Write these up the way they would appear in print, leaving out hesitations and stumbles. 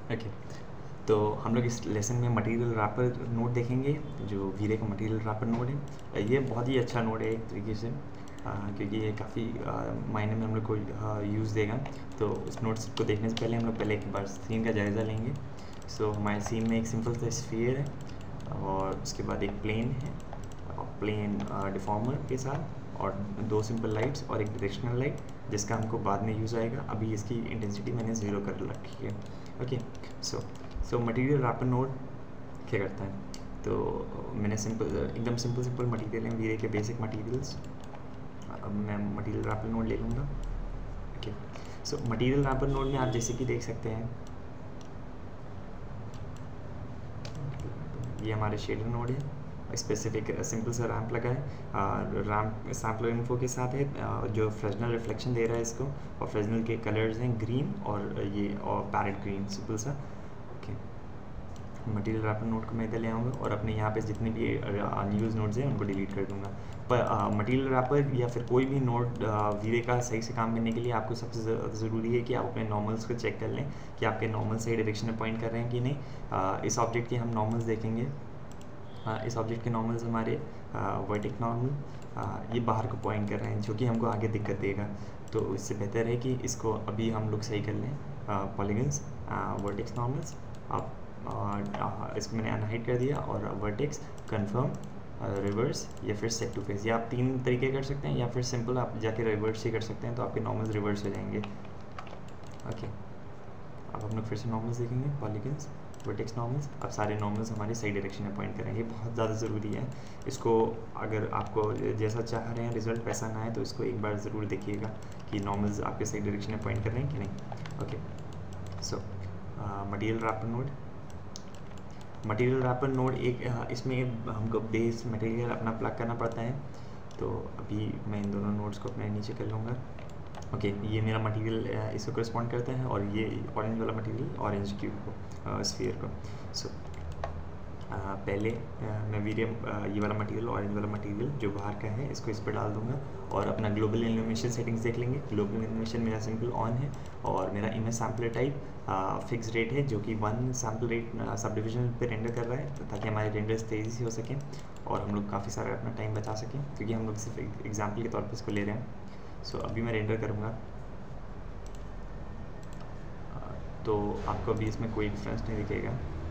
Okay, तो हम लोग इस लेसन में मटेरियल रैपर नोड देखेंगे, जो वीरे का मटेरियल रैपर नोड है। ये बहुत ही अच्छा नोड है एक तरीके से, क्योंकि ये काफ़ी मायने में हम लोग को यूज़ देगा। तो उस नोट्स को देखने से पहले हम लोग पहले एक बार सीन का जायज़ा लेंगे। सो हमारे सीन में एक सिंपल सा स्फीयर है और उसके बाद एक प्लेन है और प्लेन डिफॉर्मर के साथ, और दो सिंपल लाइट्स और एक डायरेक्शनल लाइट जिसका हमको बाद में यूज़ आएगा। अभी इसकी इंटेंसिटी मैंने 0 कर रखी है। Okay, so material wrapper node क्या करता है, तो मैंने एकदम सिंपल मटेरियल है वीरे के बेसिक मटेरियल्स। अब मैं मटेरियल रैपर नोड ले लूँगा। Okay, so material wrapper node में आप जैसे कि देख सकते हैं, ये हमारे शेडर नोड है। स्पेसिफिक सिंपल सा रैम्प लगा है, रैम्प सैम्पलर इन्फो के साथ है, जो फ्रेजनल रिफ्लेक्शन दे रहा है इसको, और फ्रेजनल के कलर्स हैं ग्रीन और ये और पैरेट ग्रीन, सिंपल सा। ओके, मटेरियल रैपर नोड को मैं इधर ले आऊँगा और अपने यहाँ पे जितने भी अनयूज नोड्स हैं उनको डिलीट कर दूँगा। पर मटेरियल रैपर या फिर कोई भी नोड वीरे का सही से काम करने के लिए आपको सबसे ज़रूरी है कि आप अपने नॉर्मल्स को चेक कर लें कि आपके नॉर्मल सही डायरेक्शन में पॉइंट कर रहे हैं कि नहीं। इस ऑब्जेक्ट के हम नॉर्मल्स देखेंगे। इस ऑब्जेक्ट के नॉर्मल्स हमारे वर्टिक नॉर्मल ये बाहर को पॉइंट कर रहे हैं, जो कि हमको आगे दिक्कत देगा। तो इससे बेहतर है कि इसको अभी हम लोग सही कर लें। पॉलीगन्स, वर्टेक्स नॉर्मल्स, आप इसको मैंने अनहाइड कर दिया, और वर्टेक्स, कन्फर्म, रिवर्स या फिर सेट टू फेस, ये आप 3 तरीके कर सकते हैं, या फिर सिंपल आप जाके रिवर्स ही कर सकते हैं, तो आपके नॉर्मल्स रिवर्स हो जाएंगे। ओके, अब हम लोग फिर से नॉर्मल्स देखेंगे, पॉलीगन्स, वर्टेक्स नॉर्मल्स। अब सारे नॉर्मल्स हमारे सही डायरेक्शन में पॉइंट करेंगे, बहुत ज़्यादा ज़रूरी है इसको। अगर आपको जैसा चाह रहे हैं रिजल्ट वैसा ना आए तो इसको एक बार ज़रूर देखिएगा कि नॉर्मल्स आपके सही डायरेक्शन में पॉइंट कर रहे हैं कि नहीं। Okay, so material wrapper node, material wrapper node एक इसमें हमको बेस मटेरियल अपना प्लग करना पड़ता है। तो अभी मैं इन दोनों नोड्स को अपने नीचे कर लूँगा। ओके, ये मेरा मटेरियल इसको करस्पॉन्ड करता है, और ये ऑरेंज वाला मटेरियल ऑरेंज क्यूब को, स्फीयर को। सो पहले मैं वीडियम ये वाला मटेरियल, ऑरेंज वाला मटेरियल जो बाहर का है, इसको इस पर डाल दूंगा और अपना ग्लोबल इल्यूमिनेशन सेटिंग्स देख लेंगे। ग्लोबल इल्यूमिनेशन मेरा सिंपल ऑन है, और मेरा image sampler type fix rate है, जो कि 1 सैम्पल रेट सब डिविजन पे रेंडर कर रहा है, ताकि हमारे रेंडर्स तेज़ी से हो सकें और हम लोग काफ़ी सारा अपना टाइम बचा सकें, क्योंकि हम लोग सिर्फ एग्जाम्पल के तौर पर इसको ले रहे हैं। सो अभी मैं रेंडर करूँगा, तो आपको अभी इसमें कोई डिफरेंस नहीं दिखेगा।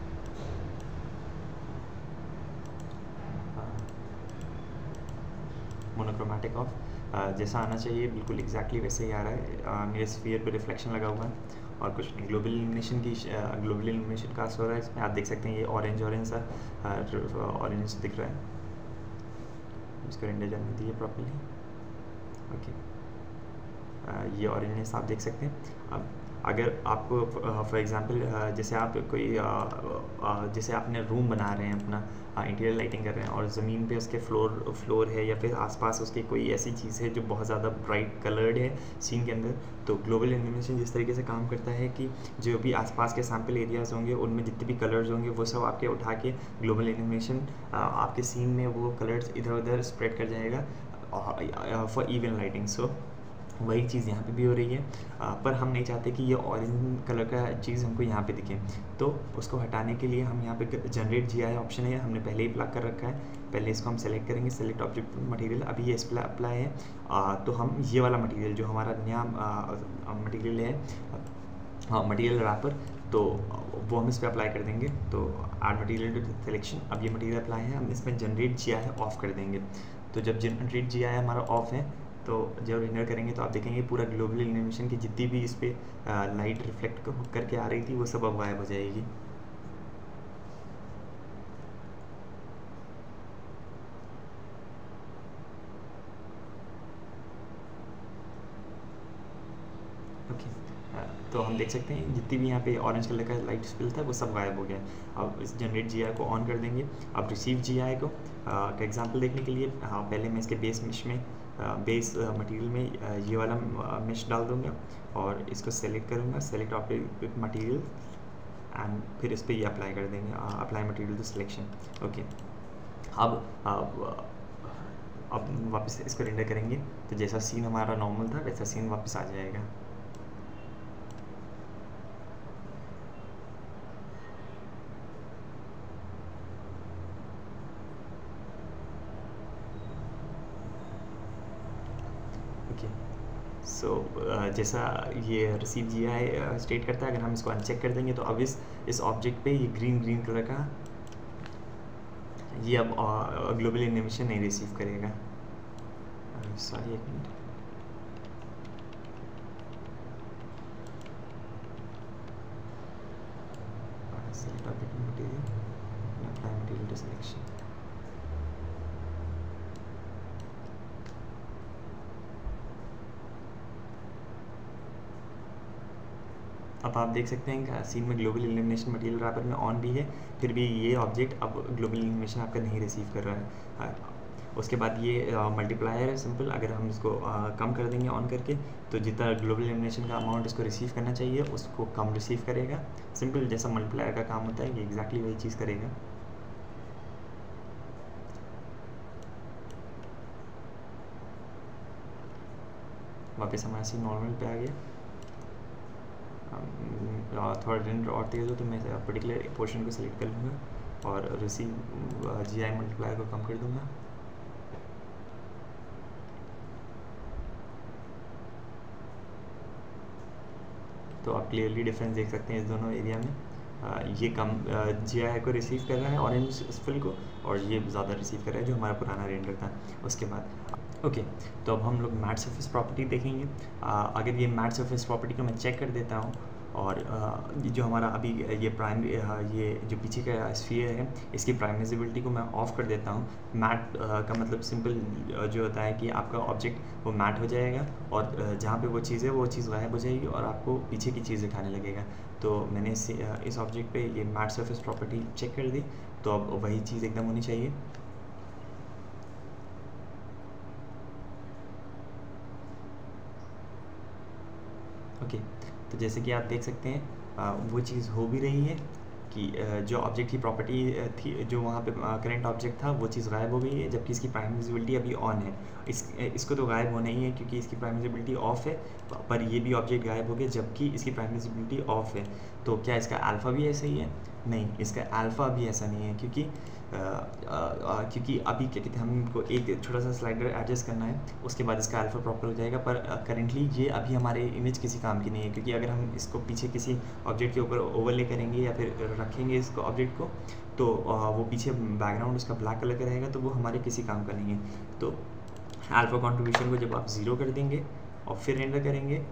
मोनोक्रोमैटिक ऑफ, जैसा आना चाहिए बिल्कुल एग्जैक्टली वैसे ही आ रहा है। मेरे स्फीयर पे रिफ्लेक्शन लगा हुआ है और कुछ ग्लोबल इल्यूमिनेशन की ग्लोबल इल्यूमिनेशन कास्ट हो रहा है इसमें। आप देख सकते हैं ये ऑरेंज सा ऑरेंज दिख रहा है। इसको रेंडर जाने दीजिए प्रॉपर्ली। ओके, ये ऑरेंजनेस आप देख सकते हैं। अब अगर आप फॉर एग्जांपल जैसे आप कोई जैसे आपने रूम बना रहे हैं अपना, इंटीरियर लाइटिंग कर रहे हैं, और ज़मीन पे उसके फ्लोर है या फिर आसपास उसकी कोई ऐसी चीज़ है जो बहुत ज़्यादा ब्राइट कलर्ड है सीन के अंदर, तो ग्लोबल इल्यूमिनेशन जिस तरीके से काम करता है कि जो भी आसपास के सैम्पल एरियाज़ होंगे उनमें जितने भी कलर्स होंगे वो सब आपके उठा के ग्लोबल इल्यूमिनेशन आपके सीन में वो कलर्स इधर उधर स्प्रेड कर जाएगा फॉर इवन लाइटिंग। सो वही चीज़ यहाँ पे भी हो रही है, पर हम नहीं चाहते कि ये ऑरेंज कलर का चीज़ हमको यहाँ पे दिखे। तो उसको हटाने के लिए हम यहाँ पे जनरेट GI ऑप्शन है, हमने पहले ही प्लग कर रखा है। पहले इसको हम सेलेक्ट करेंगे, सेलेक्ट ऑब्जेक्ट मटेरियल, अभी ये इस पर अप्लाई है। तो हम ये वाला मटेरियल जो हमारा नया मटेरियल है, हाँ मटेरियल रैपर, तो वो हम इस पर अप्लाई कर देंगे। तो ऐड मटेरियल टू सिलेक्शन, अब ये मटेरियल अप्लाई है, हम इसमें जनरेट GI ऑफ कर देंगे। तो जब जनरेट GI हमारा ऑफ है, तो जब रेंडर करेंगे तो आप देखेंगे पूरा ग्लोबल इल्यूमिनेशन की जितनी भी इस पर लाइट रिफ्लेक्ट करके आ रही थी वो सब अब गायब हो जाएगी। ओके, तो हम देख सकते हैं जितनी भी यहाँ पे ऑरेंज कलर का लाइट स्पिल था वो सब गायब हो गया। अब इस जनरेट GI को ऑन कर देंगे। अब रिसीव GI को का एग्जांपल देखने के लिए पहले मैं इसके बेस मेश में बेस मटेरियल में ये वाला मेश डाल दूँगा और इसको सेलेक्ट करूँगा, सेलेक्ट ऑब्जेक्ट मटेरियल, एंड फिर इस पर ये अप्लाई कर देंगे, apply material to selection. Okay, अब वापस इसको रेंडर करेंगे तो जैसा सीन हमारा नॉर्मल था वैसा सीन वापस आ जाएगा। ओके, सो जैसा ये रिसीव GI स्टेट करता है, अगर हम इसको अनचेक कर देंगे तो अब इस ऑब्जेक्ट पे ये ग्रीन कलर का ये अब ग्लोबल एनिमेशन नहीं रिसीव करेगा। सॉरी, एक minute. Select object material, apply material to selection. अब आप देख सकते हैं सीन में ग्लोबल इल्यूमिनेशन मटेरियल रैपर में ऑन भी है, फिर भी ये ऑब्जेक्ट अब ग्लोबल इल्यूमिनेशन आपका नहीं रिसीव कर रहा है। उसके बाद ये मल्टीप्लायर है सिंपल, अगर हम इसको कम कर देंगे ऑन करके तो जितना ग्लोबल इल्यूमिनेशन का अमाउंट इसको रिसीव करना चाहिए उसको कम रिसीव करेगा। सिंपल जैसा मल्टीप्लायर का काम होता है ये एग्जैक्टली वही चीज़ करेगा। वापस हमारा सीन नॉर्मल पे आ गया। थोड़ा रेंडर और तेज़ हो तो मैं पर्टिकुलर पोर्शन को सिलेक्ट कर लूँगा और रिसीव GI मल्टीप्लायर को कम कर दूँगा। तो आप क्लियरली डिफरेंस देख सकते हैं इस दोनों एरिया में। ये कम GI को रिसीव कर रहा है ऑरेंज फिल को, और ये ज़्यादा रिसीव कर रहा है जो हमारा पुराना रेंडर था। उसके बाद ओके, तो अब हम लोग मैट सरफेस प्रॉपर्टी देखेंगे। अगर ये मैट सरफेस प्रॉपर्टी को मैं चेक कर देता हूँ और जो हमारा अभी ये प्राइमरी ये जो पीछे का स्फीयर है इसकी प्राइम विजिबिलिटी को मैं ऑफ़ कर देता हूँ। मैट का मतलब सिंपल जो होता है कि आपका ऑब्जेक्ट वो मैट हो जाएगा और जहाँ पे वो चीज़ है वो चीज़ गायब हो जाएगी और आपको पीछे की चीज़ दिखाने लगेगा। तो मैंने इस ऑब्जेक्ट पे ये मैट सरफेस प्रॉपर्टी चेक कर दी, तो अब वही चीज़ एकदम होनी चाहिए। ओके, तो जैसे कि आप देख सकते हैं वो चीज़ हो भी रही है कि जो ऑब्जेक्ट की प्रॉपर्टी थी, जो वहाँ पे करंट ऑब्जेक्ट था वो चीज़ गायब हो गई है, जबकि इसकी प्राइम विजिबिलिटी अभी ऑन है। इसको तो गायब होना ही है क्योंकि इसकी प्राइम विजिबिलिटी ऑफ है, पर ये भी ऑब्जेक्ट गायब हो गया जबकि इसकी प्राइम विजिबिलिटी ऑफ है। तो क्या इसका अल्फ़ा भी ऐसा ही है? नहीं, इसका अल्फ़ा भी ऐसा नहीं है क्योंकि अभी क्या कहते हैं, हमको एक छोटा सा स्लाइडर एडजस्ट करना है, उसके बाद इसका अल्फ़ा प्रॉपर हो जाएगा। पर करेंटली ये अभी हमारे इमेज किसी काम की नहीं है, क्योंकि अगर हम इसको पीछे किसी ऑब्जेक्ट के ऊपर ओवरले करेंगे या फिर रखेंगे इसको ऑब्जेक्ट को, तो वो पीछे बैकग्राउंड उसका ब्लैक कलर का रहेगा, तो वो हमारे किसी काम का नहीं है। तो अल्फ़ा कॉन्ट्रीब्यूशन को जब आप 0 कर देंगे और फिर रेंडर करेंगे,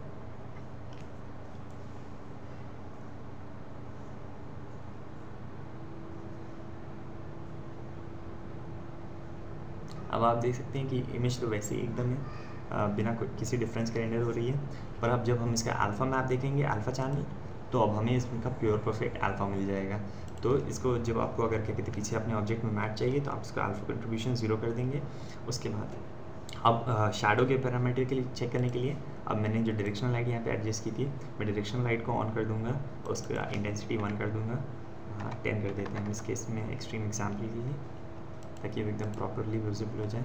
अब आप देख सकते हैं कि इमेज तो वैसे ही एकदम है, बिना किसी डिफरेंस के रेंडर हो रही है। पर अब जब हम इसका अल्फ़ा मैप देखेंगे, अल्फ़ा चैनल, तो अब हमें इसका प्योर परफेक्ट अल्फ़ा मिल जाएगा। तो इसको जब आपको अगर क्या कहते हैं पीछे अपने ऑब्जेक्ट में मैच चाहिए तो आप इसका अल्फ़ा कंट्रीब्यूशन 0 कर देंगे। उसके बाद अब शैडो के पैरामीटर के लिए चेक करने के लिए अब मैंने जो डायरेक्शनल लाइट यहाँ पे एडजस्ट की थी, मैं डायरेक्शनल लाइट को ऑन कर दूँगा, उसका इंटेंसिटी 1 कर दूँगा, 10 कर देते हैं इस केस में एक्सट्रीम एग्जाम्पल के लिए, ताकि वो एकदम प्रॉपरली विजिबल हो जाए।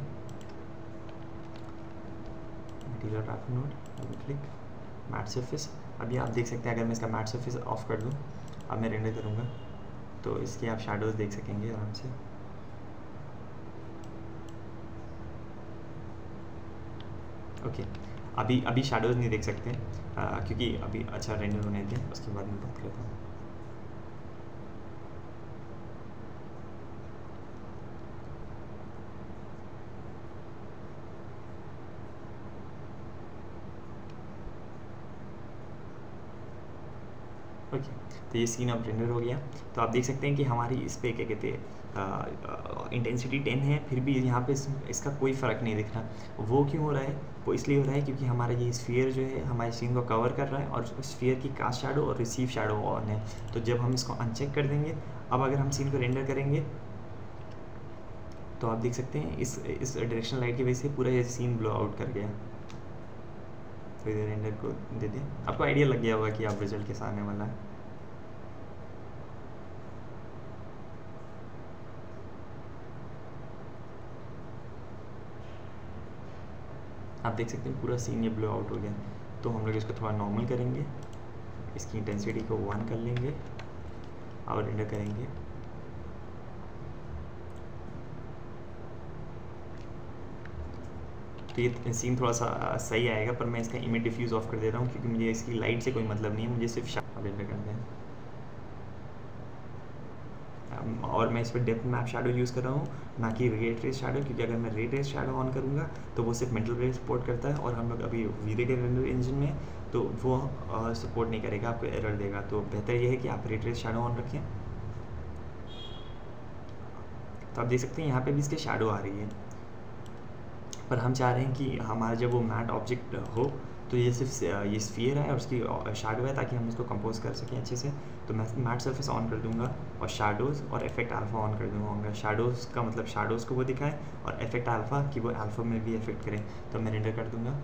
Material wrapper node, double click, matte surface. अभी आप देख सकते हैं अगर मैं इसका मैट सरफेस ऑफ कर दूं, अब मैं रेंडर करूंगा तो इसके आप शैडोज़ देख सकेंगे आराम से। ओके, अभी शैडोज़ नहीं देख सकते क्योंकि अभी अच्छा रेंडर होने दें, उसके बाद मैं बात करता हूँ। ओके, तो ये सीन अब रेंडर हो गया। तो आप देख सकते हैं कि हमारी इस पे क्या कहते हैं इंटेंसिटी 10 है, फिर भी यहाँ पे इसका कोई फ़र्क नहीं दिख रहा। वो क्यों हो रहा है? वो इसलिए हो रहा है क्योंकि हमारा ये स्फीयर जो है हमारे सीन को कवर कर रहा है और स्फीयर की कास्ट शैडो और रिसीव शैडो ऑन है। तो जब हम इसको अनचेक कर देंगे, अब अगर हम सीन को रेंडर करेंगे तो आप देख सकते हैं इस डायरेक्शनल लाइट की वजह से पूरा ये सीन ब्लो आउट कर गया। तो इधर रेंडर को दे दें, आपको आइडिया लग गया होगा कि आप रिजल्ट कैसा आने वाला है। आप देख सकते हैं पूरा सीन ये ब्लो आउट हो गया। तो हम लोग इसको थोड़ा नॉर्मल करेंगे, इसकी इंटेंसिटी को 1 कर लेंगे और रेंडर करेंगे। तो ये सीन थोड़ा सा सही आएगा, पर मैं इसका इमेज डिफ्यूज़ ऑफ कर दे रहा हूँ क्योंकि मुझे इसकी लाइट से कोई मतलब नहीं है, मुझे सिर्फ रेंडर करना है। और मैं इस पर डेप्थ मैप शैडो यूज़ कर रहा हूँ, ना कि रे ट्रेस शैडो, क्योंकि अगर मैं रे ट्रेस शैडो ऑन करूँगा तो वो सिर्फ मेटल ब्लेड सपोर्ट करता है, और हम लोग अभी वीरे के रेंडर इंजन में तो वो सपोर्ट नहीं करेगा, आपको एरर देगा। तो बेहतर ये है कि आप रे ट्रेस शैडो ऑन रखें। तो आप देख सकते हैं यहाँ पे भी इसके शैडो आ रही है, पर हम चाह रहे हैं कि हमारा जब वो मैट ऑब्जेक्ट हो तो ये सिर्फ ये स्फीयर है और उसकी शैडो है, ताकि हम उसको कंपोज कर सकें अच्छे से। तो मैं मैट सरफेस ऑन कर दूंगा और शैडोज़ और इफेक्ट अल्फ़ा ऑन कर दूंगा। शैडोज़ का मतलब शैडोज़ को वो दिखाएं, और इफेक्ट अल्फ़ा कि वो अल्फ़ा में भी इफेक्ट करें। तो मैं रेंडर कर दूंगा।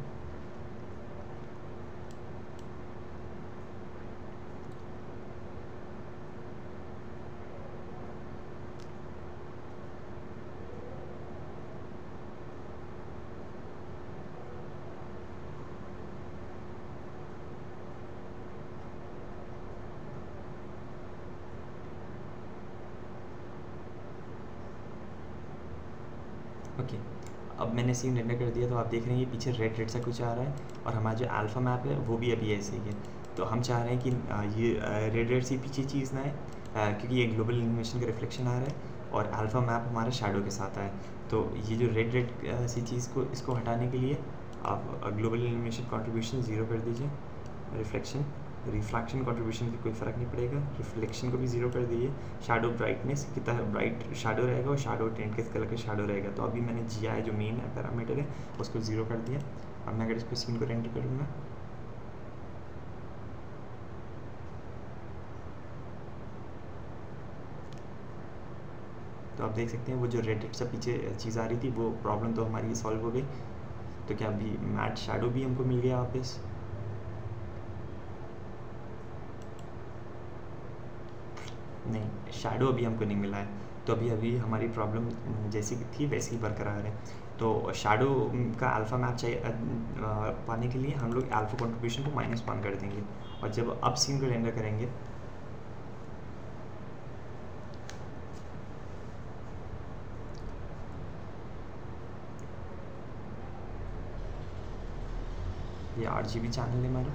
ओके, अब मैंने सीन रेंडर कर दिया, तो आप देख रहे हैं ये पीछे रेड रेड सा कुछ आ रहा है, और हमारा जो अल्फ़ा मैप है वो भी अभी ऐसे ही है। तो हम चाह रहे हैं कि ये रेड रेड सी पीछे चीज़ ना है, क्योंकि ये ग्लोबल इल्यूमिनेशन का रिफ्लेक्शन आ रहा है, और अल्फ़ा मैप हमारा शैडो के साथ आए। तो ये जो रेड रेड सी चीज़ को इसको हटाने के लिए आप ग्लोबल इल्यूमिनेशन कॉन्ट्रीब्यूशन 0 कर दीजिए। रिफ्लेक्शन कंट्रीब्यूशन की कोई फ़र्क नहीं पड़ेगा, रिफ्लेक्शन को भी 0 कर दीजिए। शैडो ब्राइटनेस कितना ब्राइट शैडो रहेगा और शैडो टेंट किस कलर का शैडो रहेगा। तो अभी मैंने GI जो मेन पैरामीटर है उसको 0 कर दिया। अब मैं अगर इसको सीन को रेंडर करूँगा तो आप देख सकते हैं वो जो रेड रेड सा पीछे चीज़ आ रही थी वो प्रॉब्लम तो हमारी सॉल्व हो गई। तो क्या अभी मैट शैडो भी हमको मिल गया वापस। नहीं, शैडो अभी हमको नहीं मिला है, तो अभी हमारी प्रॉब्लम जैसी थी वैसी ही बरकरार है। तो शैडो का अल्फ़ा मैप चाहिए पाने के लिए हम लोग अल्फ़ा कंट्रीब्यूशन को -1 कर देंगे, और जब अब सीन को रेंडर करेंगे ये RGB चैनल है हमारा।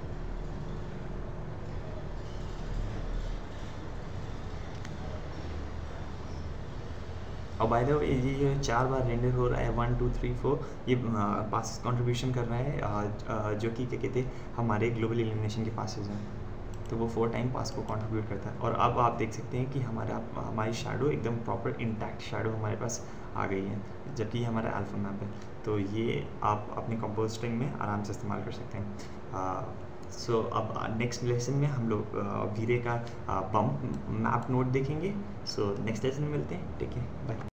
और बाय द वे ये 4 बार रेंडर हो रहा है, 1 2 3 4 ये पासेस कंट्रीब्यूशन कर रहा है, जो कि क्या कहते हैं हमारे ग्लोबल इल्यूमिनेशन के पासेस हैं। तो वो 4 टाइम पास को कंट्रीब्यूट करता है। और अब आप देख सकते हैं कि हमारी शैडो एकदम प्रॉपर इंटैक्ट शैडो हमारे पास आ गई है, जबकि हमारा अल्फ़ा मैप है। तो ये आप अपने कंपोजिटिंग में आराम से इस्तेमाल कर सकते हैं। सो अब नेक्स्ट लेसन में हम लोग वीरे का बम्प मैप नोड देखेंगे। सो नेक्स्ट लेसन में मिलते हैं। Take care, bye.